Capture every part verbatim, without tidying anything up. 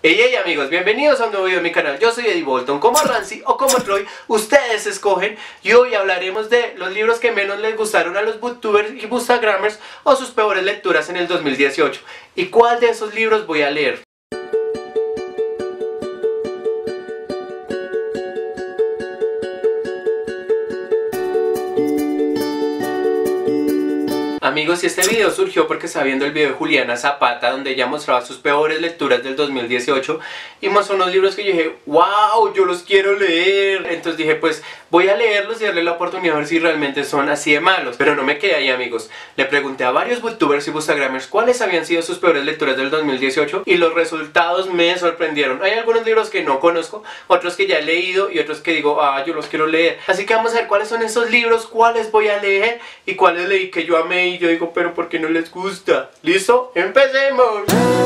Hey, hey amigos, bienvenidos a un nuevo video de mi canal. Yo soy Eddie Bolton, como Rancy o como Troy, ustedes escogen. Y hoy hablaremos de los libros que menos les gustaron a los booktubers y bookstagrammers o sus peores lecturas en el dos mil dieciocho. ¿Y cuál de esos libros voy a leer? Amigos, y este video surgió porque estaba viendo el video de Juliana Zapata, donde ella mostraba sus peores lecturas del dos mil dieciocho y mostró unos libros que yo dije, wow, yo los quiero leer. Entonces dije, pues voy a leerlos y darle la oportunidad a ver si realmente son así de malos. Pero no me quedé ahí, amigos. Le pregunté a varios booktubers y bookstagrammers cuáles habían sido sus peores lecturas del dos mil dieciocho y los resultados me sorprendieron. Hay algunos libros que no conozco, otros que ya he leído y otros que digo, ah, yo los quiero leer. Así que vamos a ver cuáles son esos libros, cuáles voy a leer y cuáles leí que yo amé y yo digo, pero ¿por qué no les gusta? ¿Listo? ¡Empecemos!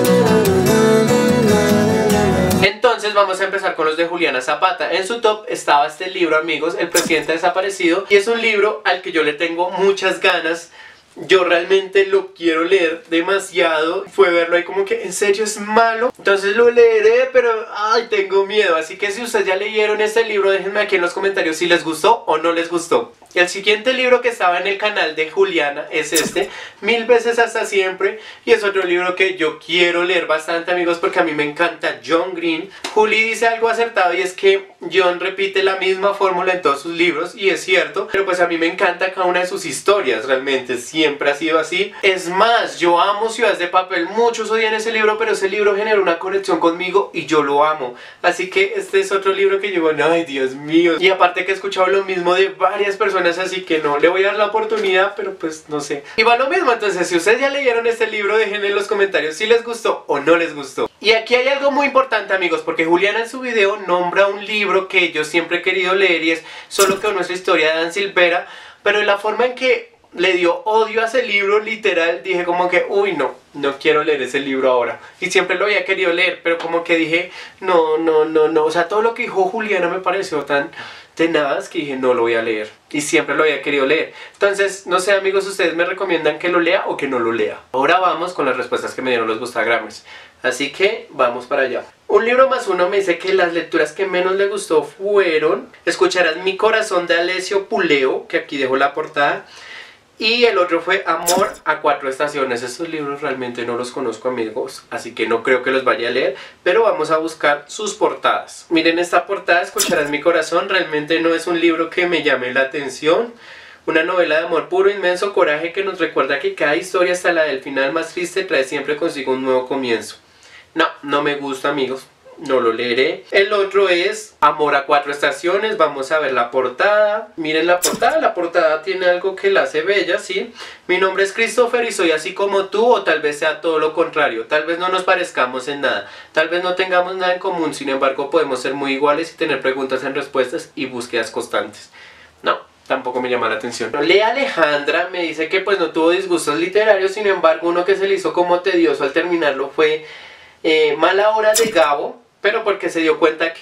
Entonces vamos a empezar con los de Juliana Zapata. En su top estaba este libro, amigos, El presidente desaparecido. Y es un libro al que yo le tengo muchas ganas. Yo realmente lo quiero leer demasiado. Fue verlo ahí como que en serio es malo. Entonces lo leeré, pero ay, tengo miedo. Así que si ustedes ya leyeron este libro, déjenme aquí en los comentarios si les gustó o no les gustó. El siguiente libro que estaba en el canal de Juliana es este, Mil veces hasta siempre. Y es otro libro que yo quiero leer bastante, amigos, porque a mí me encanta John Green. Juli dice algo acertado y es que John repite la misma fórmula en todos sus libros, y es cierto. Pero pues a mí me encanta cada una de sus historias, realmente siempre ha sido así. Es más, yo amo Ciudades de Papel. Muchos odian ese libro, pero ese libro generó una conexión conmigo y yo lo amo. Así que este es otro libro que yo digo, ay Dios mío. Y aparte que he escuchado lo mismo de varias personas, así que no, le voy a dar la oportunidad, pero pues no sé. Y va lo mismo, entonces si ustedes ya leyeron este libro, déjenme en los comentarios si les gustó o no les gustó. Y aquí hay algo muy importante, amigos, porque Juliana en su video nombra un libro que yo siempre he querido leer y es Solo que nuestra historia de Dan Silvera, pero en la forma en que le dio odio a ese libro, literal, dije como que, uy no, no quiero leer ese libro ahora. Y siempre lo había querido leer, pero como que dije, no, no, no, no, o sea, todo lo que dijo Juliana me pareció tan tenaz que dije, no lo voy a leer. Y siempre lo había querido leer. Entonces, no sé, amigos, ustedes me recomiendan que lo lea o que no lo lea. Ahora vamos con las respuestas que me dieron los bookstagrammers. Así que, vamos para allá. Un libro más uno me dice que las lecturas que menos le gustó fueron Escucharás mi corazón de Alessio Puleo, que aquí dejo la portada. Y el otro fue Amor a cuatro estaciones. Estos libros realmente no los conozco, amigos, así que no creo que los vaya a leer, pero vamos a buscar sus portadas. Miren esta portada, Escucharás mi corazón. Realmente no es un libro que me llame la atención. Una novela de amor puro, inmenso coraje que nos recuerda que cada historia, hasta la del final más triste, trae siempre consigo un nuevo comienzo. No, no me gusta, amigos. No lo leeré. El otro es Amor a cuatro estaciones. Vamos a ver la portada. Miren la portada. La portada tiene algo que la hace bella, ¿sí? Mi nombre es Christopher y soy así como tú, o tal vez sea todo lo contrario. Tal vez no nos parezcamos en nada. Tal vez no tengamos nada en común. Sin embargo, podemos ser muy iguales y tener preguntas en respuestas y búsquedas constantes. No, tampoco me llama la atención. Lea Alejandra me dice que pues no tuvo disgustos literarios. Sin embargo, uno que se le hizo como tedioso al terminarlo fue eh, Mala hora de Gabo, pero porque se dio cuenta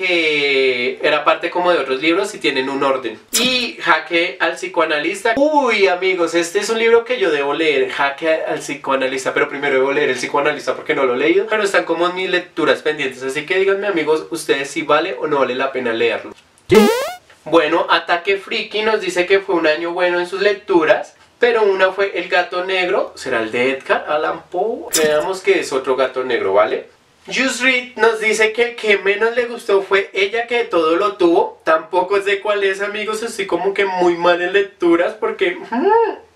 que era parte como de otros libros y tienen un orden. Y Jaque al psicoanalista. Uy, amigos, este es un libro que yo debo leer, Jaque al psicoanalista, pero primero debo leer el psicoanalista porque no lo he leído, pero están como en mis lecturas pendientes, así que díganme, amigos, ustedes si vale o no vale la pena leerlo. Bueno, Ataque Friki nos dice que fue un año bueno en sus lecturas, pero una fue El gato negro. ¿Será el de Edgar Allan Poe? Veamos que es otro gato negro, ¿vale? Just Read nos dice que el que menos le gustó fue Ella que todo lo tuvo. Tampoco sé cuál es, amigos, estoy como que muy mal en lecturas porque... Hmm,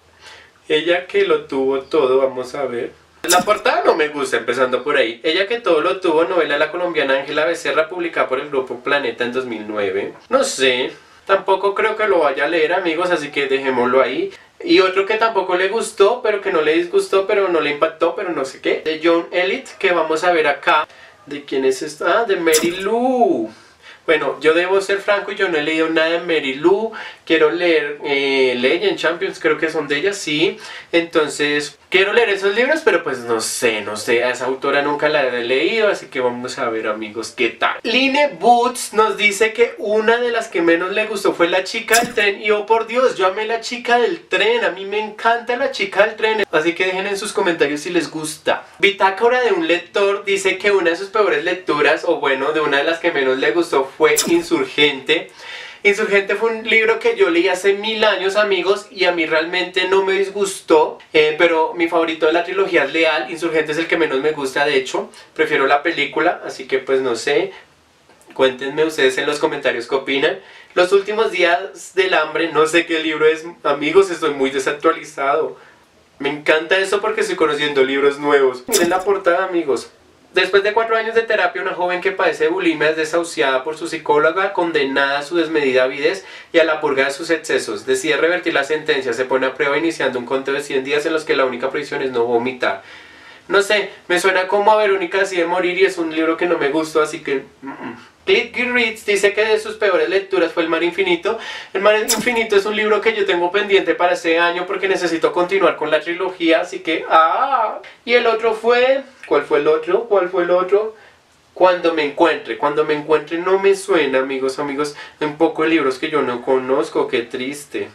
Ella que lo tuvo todo, vamos a ver. La portada no me gusta, empezando por ahí. Ella que todo lo tuvo, novela de la colombiana Ángela Becerra, publicada por el grupo Planeta en dos mil nueve. No sé, tampoco creo que lo vaya a leer, amigos, así que dejémoslo ahí. Y otro que tampoco le gustó, pero que no le disgustó, pero no le impactó, pero no sé qué, de John Elliot, que vamos a ver acá. ¿De quién es esto? Ah, de Mary Lou. Bueno, yo debo ser franco y yo no he leído nada de Mary Lou. Quiero leer eh, Legend Champions, creo que son de ella, sí. Entonces, quiero leer esos libros, pero pues no sé, no sé. A esa autora nunca la he leído, así que vamos a ver, amigos, qué tal. Line Boots nos dice que una de las que menos le gustó fue La chica del tren. Y oh por Dios, yo amé La chica del tren. A mí me encanta La chica del tren. Así que dejen en sus comentarios si les gusta. Bitácora de un lector dice que una de sus peores lecturas, o bueno, de una de las que menos le gustó, fue Insurgente. Insurgente fue un libro que yo leí hace mil años, amigos, y a mí realmente no me disgustó, eh, pero mi favorito de la trilogía es Leal. Insurgente es el que menos me gusta, de hecho, prefiero la película, así que pues no sé, cuéntenme ustedes en los comentarios qué opinan. Los últimos días del hambre, no sé qué libro es, amigos, estoy muy desactualizado. Me encanta eso porque estoy conociendo libros nuevos. Miren la portada, amigos. Después de cuatro años de terapia, una joven que padece de bulimia es desahuciada por su psicóloga, condenada a su desmedida avidez y a la purga de sus excesos. Decide revertir la sentencia, se pone a prueba iniciando un conteo de cien días en los que la única prohibición es no vomitar. No sé, me suena como a Verónica decide morir y es un libro que no me gustó, así que... Mm -mm. Cliff Goodreads dice que de sus peores lecturas fue El mar infinito. El mar infinito es un libro que yo tengo pendiente para este año porque necesito continuar con la trilogía, así que... ¡ah! Y el otro fue... ¿Cuál fue el otro? ¿Cuál fue el otro? Cuando me encuentre. Cuando me encuentre no me suena, amigos, amigos. Un poco de libros que yo no conozco, qué triste.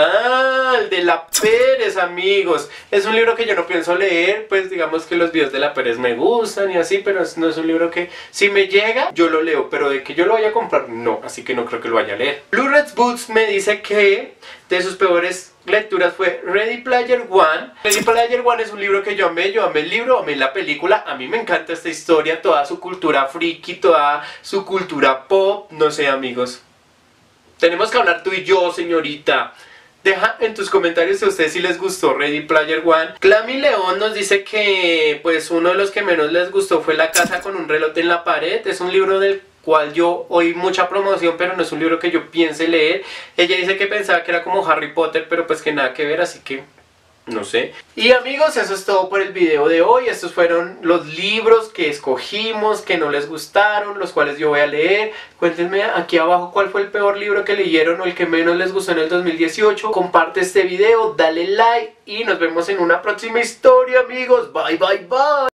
Ah, el de La Pérez, amigos. Es un libro que yo no pienso leer, pues digamos que los videos de La Pérez me gustan y así, pero no es un libro que si me llega, yo lo leo, pero de que yo lo vaya a comprar, no, así que no creo que lo vaya a leer. Blue Red Boots me dice que de sus peores lecturas fue Ready Player One. Ready Player One es un libro que yo amé, yo amé el libro, amé la película, a mí me encanta esta historia, toda su cultura friki, toda su cultura pop, no sé, amigos. Tenemos que hablar tú y yo, señorita. Deja en tus comentarios a ustedes si les gustó Ready Player One. Clamy León nos dice que pues uno de los que menos les gustó fue La casa con un reloj en la pared. Es un libro del cual yo oí mucha promoción, pero no es un libro que yo piense leer. Ella dice que pensaba que era como Harry Potter, pero pues que nada que ver, así que... no sé. Y amigos, eso es todo por el video de hoy. Estos fueron los libros que escogimos, que no les gustaron, los cuales yo voy a leer. Cuéntenme aquí abajo cuál fue el peor libro que leyeron o el que menos les gustó en el dos mil dieciocho. Comparte este video, dale like y nos vemos en una próxima historia, amigos. Bye, bye, bye.